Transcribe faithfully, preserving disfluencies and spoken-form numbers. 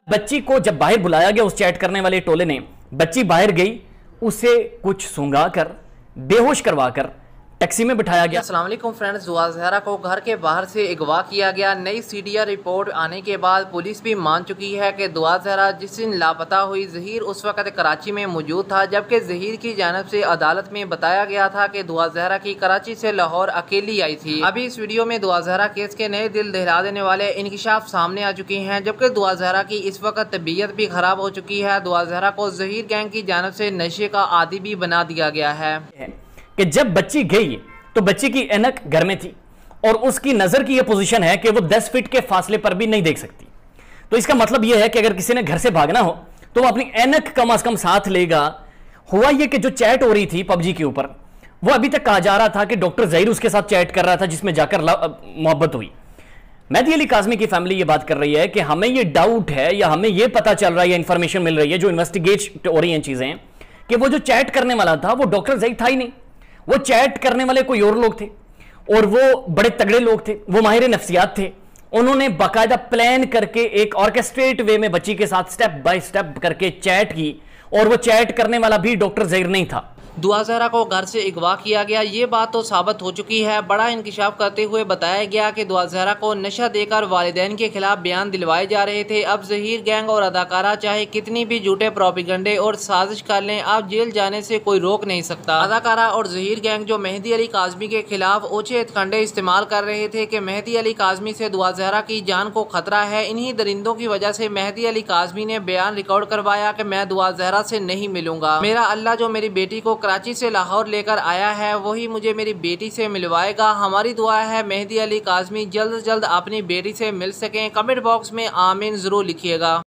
बच्ची को जब बाहर बुलाया गया उस चैट करने वाले टोले ने, बच्ची बाहर गई, उसे कुछ सूंघा कर बेहोश करवाकर टैक्सी में बिठाया गया। अस्सलाम वालेकुम फ्रेंड्स, दुआ ज़हरा को घर के बाहर से अगवा किया गया। नई सीडीआर रिपोर्ट आने के बाद पुलिस भी मान चुकी है कि दुआ ज़हरा जिस दिन लापता हुई, ज़हीर उस वक्त कराची में मौजूद था, जबकि ज़हीर की जानिब से अदालत में बताया गया था कि दुआ ज़हरा की कराची से लाहौर अकेली आई थी। अभी इस वीडियो में दुआ ज़हरा केस के नए दिल दहला देने वाले इंकशाफ सामने आ चुके हैं, जबकि दुआ ज़हरा की इस वक्त तबीयत भी खराब हो चुकी है। दुआ ज़हरा को ज़हीर गैंग की जानिब से नशे का आदी भी बना दिया गया है कि जब बच्ची गई तो बच्ची की ऐनक घर में थी और उसकी नजर की यह पोजीशन है कि वो दस फीट के फासले पर भी नहीं देख सकती। तो इसका मतलब यह है कि अगर किसी ने घर से भागना हो तो वो अपनी ऐनक कम अज कम साथ लेगा। हुआ यह कि जो चैट हो रही थी पबजी के ऊपर, वो अभी तक कहा जा रहा था कि डॉक्टर ज़हीर उसके साथ चैट कर रहा था, जिसमें जाकर मोहब्बत हुई। मेहदी अली काज़मी की फैमिली ये बात कर रही है कि हमें ये डाउट है या हमें ये पता चल रहा है या इंफॉर्मेशन मिल रही है, जो इन्वेस्टिगेट हो रही हैं चीजें, कि वो जो चैट करने वाला था वो डॉक्टर ज़हीर था ही नहीं। वो चैट करने वाले कोई और लोग थे और वो बड़े तगड़े लोग थे, वो माहिर नफ्सियात थे। उन्होंने बाकायदा प्लान करके एक ऑर्केस्ट्रेट वे में बच्ची के साथ स्टेप बाय स्टेप करके चैट की, और वो चैट करने वाला भी डॉक्टर ज़हीर नहीं था। दुआ ज़हरा को घर से अगवा किया गया, ये बात तो साबित हो चुकी है। बड़ा इंकशाफ करते हुए बताया गया कि दुआ ज़हरा को नशा देकर वालिदैन के खिलाफ बयान दिलवाए जा रहे थे। अब ज़हीर गैंग और अदाकारा चाहे कितनी भी झूठे प्रोपेगेंडे और साजिश कर लें, अब जेल जाने से कोई रोक नहीं सकता। अदाकारा और ज़हीर गैंग जो मेहदी अली काज़मी के खिलाफ ओछे हथकंडे इस्तेमाल कर रहे थे कि मेहदी अली काज़मी से दुआ ज़हरा की जान को खतरा है, इन्हीं दरिंदों की वजह से मेहदी अली काज़मी ने बयान रिकॉर्ड करवाया कि मैं दुआ ज़हरा से नहीं मिलूंगा। मेरा अल्लाह जो मेरी बेटी को कराची से लाहौर लेकर आया है वही मुझे मेरी बेटी से मिलवाएगा। हमारी दुआ है मेहदी अली काज़मी जल्द से जल्द अपनी बेटी से मिल सकें। कमेंट बॉक्स में आमीन जरूर लिखिएगा।